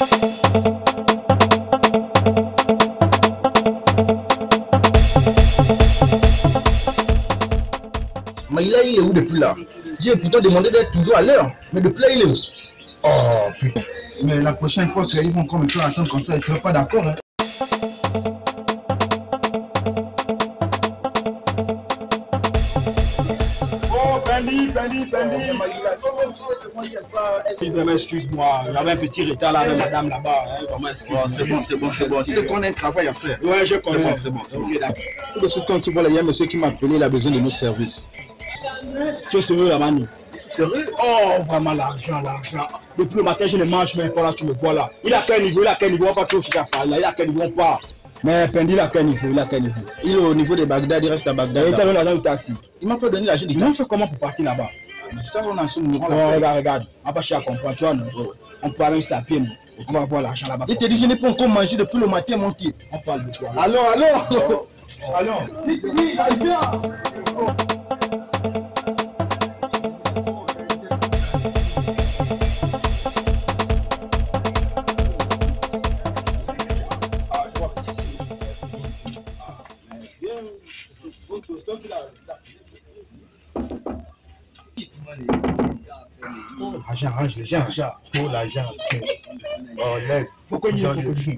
Mais il est où depuis là? J'ai pourtant demandé d'être toujours à l'heure, mais depuis là, il est où? Oh putain. Mais la prochaine fois, ils vont encore me faire attendre comme ça, je ne serai pas d'accord. Hein. Oh, Benny. Excuse-moi, j'avais un petit retard là avec madame là-bas. Hein, C'est bon. Tu sais qu'on a un travail à faire. Ouais, je connais. C'est bon. Ok, d'accord. Tout de suite, quand tu vois là, il y a un monsieur qui m'a appelé, il a besoin de notre service. Tu es sérieux là, Manu? Sérieux? Oh, vraiment l'argent. Depuis le matin, je ne mange même pas là, tu me vois là. Il a quel niveau? On va toujours faire là. Il a quel niveau? On part. Mais Pendi, il a quel niveau? Il est au niveau de Bagdad, il reste à Bagdad. Il t'a donné l'argent du taxi. Il m'a pas donné l'argent du taxi. Non, c'est comment pour partir là-bas? Ça, on a son numéro là. Regarde. On va pas chercher à comprendre, tu vois, non? On peut aller à pied, on va voir l'argent là-bas. Il te dit, je n'ai pas encore mangé depuis le matin, mon pied. On parle de quoi? Allons. Allons. Oui, viens. Arrange les gens. Pour l'argent. Oh, lève. Pourquoi il y a Bonjour,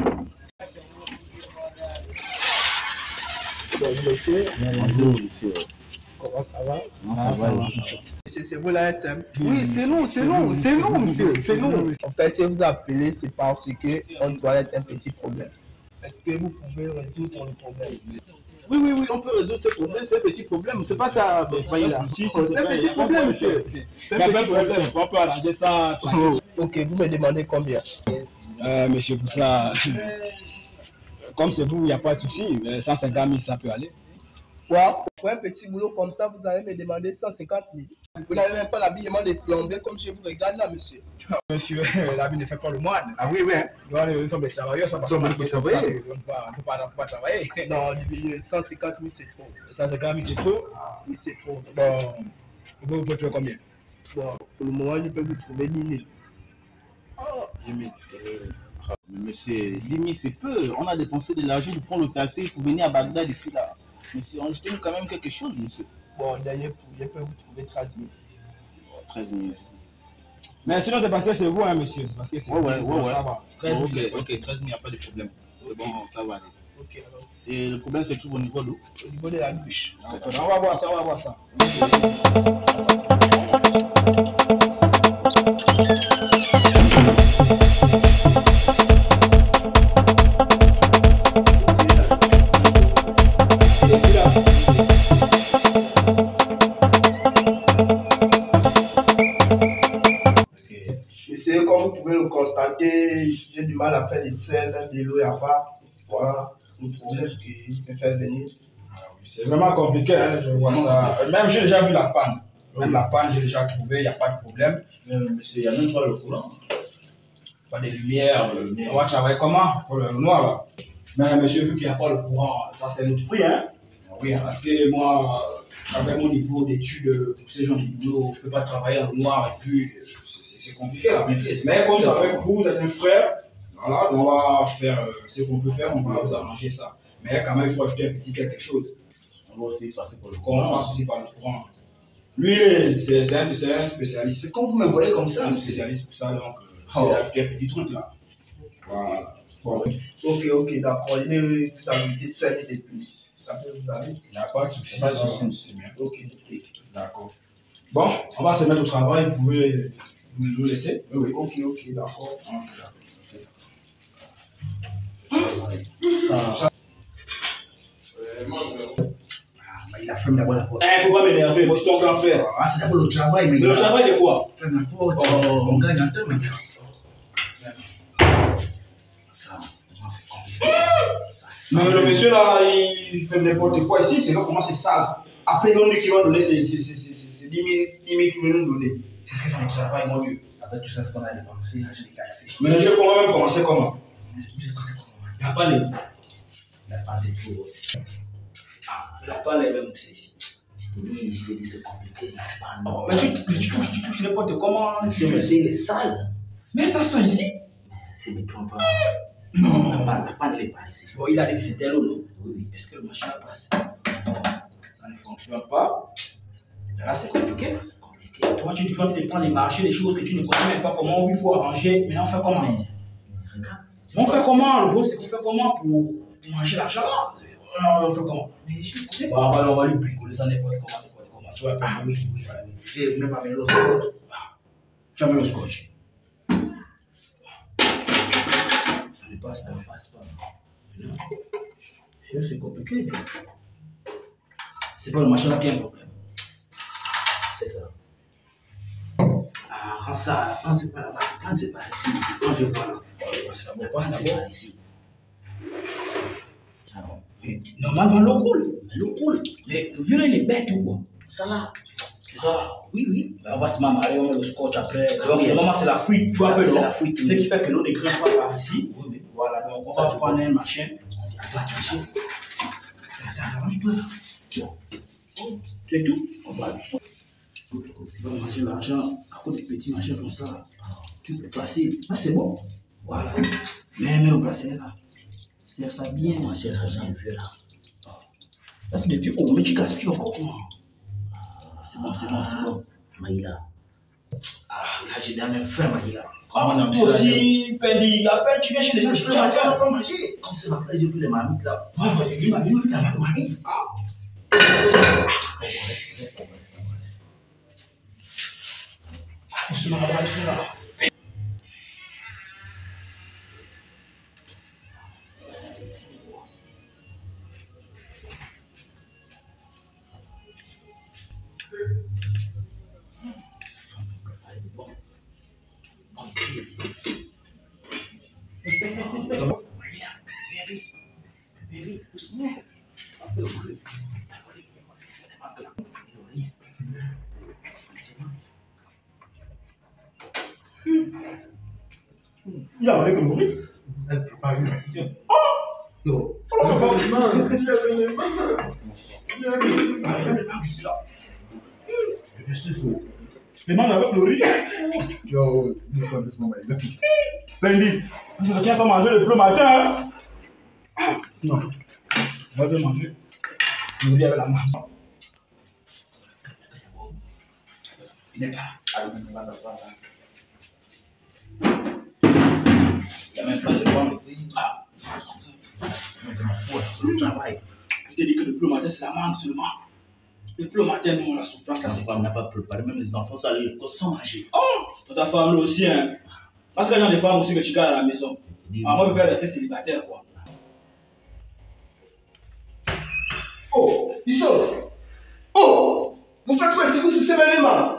monsieur. Comment ça va? Ça va. C'est vous la SM? Oui, c'est nous, monsieur. C'est nous. En fait, si vous appelez, c'est parce qu'on doit être un petit problème. Est-ce que vous pouvez résoudre le problème? Oui, on peut résoudre ce problème, c'est un petit problème. C'est pas ça, voyez là. Si, C'est un petit problème, monsieur. Il n'y a pas de problème, on peut arranger ça. Ok, vous me demandez combien? Monsieur, pour ça, comme c'est vous, il n'y a pas de souci. 150 000, ça peut aller. Quoi? Pour un petit boulot comme ça, vous allez me demander 150 000. Vous n'avez même pas l'habillement des plombiers comme je vous regarde là, monsieur. Monsieur, l'habit ne fait pas le moine. Ah oui. Nous sommes des travailleurs, nous sommes des travailleurs. On ne peut pas travailler. Non, 150 000 c'est trop. 150 000, c'est trop. Oui, c'est trop. Bon, vous pouvez trouver combien? Bon, pour le moment, je peux vous trouver 10 000. Oh, monsieur, 10 000 c'est peu. On a dépensé de l'argent pour prendre le taxi pour venir à Bagdad ici là. Monsieur, on donne quand même quelque chose, monsieur. Bon, d'ailleurs, je peux vous trouver 13 000. 13 000. Mais sinon, c'est parce que c'est vous, hein, monsieur. Parce que c'est Ouais. Ça va. 13 000. Ok, 13 000, il n'y a pas de problème. C'est bon, ça va aller. Ok, alors. Et le problème, c'est toujours au niveau d'où? Au niveau de la bouche. On va voir ça, Monsieur, comme vous pouvez le constater, j'ai du mal à faire des scènes, de l'eau à part. Voilà le problème qui se fait venir. C'est vraiment compliqué, hein, je vois ça. Même j'ai déjà vu la panne. Même la panne, j'ai déjà trouvé, il n'y a pas de problème. Monsieur, il n'y a même pas le courant. Pas de lumière. On va travailler comment? Pour le noir là. Mais monsieur, vu qu'il n'y a pas le courant, ça c'est notre prix, hein? Oui, parce que moi, avec mon niveau d'études pour ces gens de boulot, je ne peux pas travailler en noir et puis c'est compliqué là. Mais comme ça, avec vous, vous êtes un frère, voilà, on va faire ce qu'on peut faire, on va vous arranger ça. Mais quand même, il faut ajouter un petit quelque chose. On va aussi passer pour le On courant. passe aussi par le courant. Lui, c'est un spécialiste. Quand vous me voyez comme C'est ça, un spécialiste pour ça, donc c'est d'ajouter un petit truc là. Voilà. Bon. Ok, d'accord. Vous avez dit 5 000 de plus. Ça peut vous aller? Il n'y a pas de souci. Pas de souci. C'est bien. Ok. D'accord. Bon, on va se mettre au travail. Vous pouvez nous laisser? Oui. Ok, d'accord. il a fermé d'abord la porte. Faut pas m'énerver, moi je suis ton grand frère. Ah, c'est d'abord le travail, mais Le travail de quoi? ferme la porte, on gagne un temps maintenant. Mais le monsieur là, il fait n'importe quoi ici, c'est là comment c'est sale. Après, il dit qu'il va donner ces 10 000 qu'il veut nous donner. C'est ce que dans le travail, mon Dieu. Avec tout ça, ce qu'on a dépensé, là, je l'ai cassé. Mais je vais même commencer comment? Je connais comment. Il n'y a pas les. Il n'a pas de tout. Il n'a pas les mêmes ici. Je te dis, c'est compliqué, il n'a pas. Non, mais tu touches n'importe comment. Le monsieur, il est sale. Mais ça sent ici. C'est me trompe pas. Non. Pas de les par ici. Bon, il a dit que c'était l'eau, non? Oui. Est-ce que le machin passe? Ça ne fonctionne pas. Là, c'est compliqué. Toi, tu dois te prendre les marchés, les choses que tu ne connais même pas comment il faut arranger. Maintenant, on fait comment? On fait comment? Le boss, c'est qu'on fait comment pour manger l'argent là? On fait comment? Mais je ne connais pas. On va lui bricoler ça n'importe comment. Tu vois, oui. J'ai même amené le scotch. Tu as mis le scotch. Ça ne passe pas. C'est compliqué. C'est pas le machin là qui a un problème. C'est ça. Ah, quand c'est pas là-bas, quand c'est pas ici, quand je vois là, on passe d'abord ici. Normalement, l'eau coule. Mais vu là, il est bête ou quoi? Ça là. C'est ça. Oui. On va se marrer, on met le scotch après. Donc, normalement, c'est la fuite. Tu vois un peu, C'est la fuite. Ce qui fait que l'eau ne grimpe pas par ici. Oui. Voilà, donc on va prendre un machin. Attends, arrange-toi. C'est tout. On va manger l'argent à cause des petits machins comme ça. Tu peux placer. Ah, c'est bon. Voilà. Mais le placer là. Serre ça bien. Moi, c'est ça, j'ai vu là. Là, c'est depuis où? Mais tu gaspilles encore comment? C'est bon. Maïla. Ah, là, j'ai même faim, Maïla. Ah, toi aussi, Pendi, appelle, tu viens chez les gens, tu vas faire. pas manger. Quand c'est ma j'ai pris les marmites là. Ouais, il m'a mis la marmite. Je m'en va ici là. Il a comme bruit. Elle peut pas lui. Non. Les mains avec le riz. Yo, doucement, Maïla. Pendi, je ne tiens pas manger le plus matin. Non. Moi, je vais manger le riz avec la masse. Il n'est pas là. Il n'y a même pas de pomme ici. Le travail. Je t'ai dit que le plus matin, c'est la mangue seulement. Le plus matin, nous, on a souffrance. La femme n'a pas préparé, même les enfants, ça les sans manger. Oh, ta femme là aussi, hein. Parce qu'il y a des femmes aussi que tu gardes à la maison. Moi, je vais rester célibataire, quoi. Oh, ils sont. Oh, vous faites quoi si vous sucez les mains?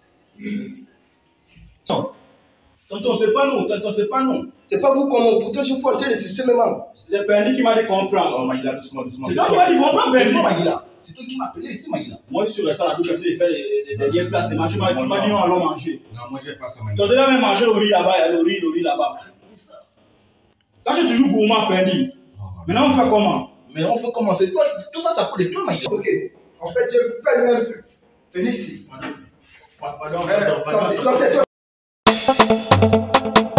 Tonton, c'est pas nous. C'est pas vous comment, pourtant je suis en train de sucer mes mains. C'est Pendi qui m'a dit comprendre. Oh, Maïla, doucement. C'est toi qui m'as dit comprendre, Pendi. Maïla. C'est toi qui m'as appelé ici, Maïla. Moi, je suis resté à la douche, j'ai fait des liens placements. Tu m'as dit non, allons manger. Non, moi, j'ai pas ça, Maïla. Tu as déjà même mangé le riz là-bas, il y a le riz là-bas. Quand tu es toujours gourmand, Pendi. Maintenant, on fait comment? Mais on peut commencer. Tout ça, ça coûte de toi, Maïla. Ok, en fait, je peine un peu. Venez ici. Pardon. Sortez.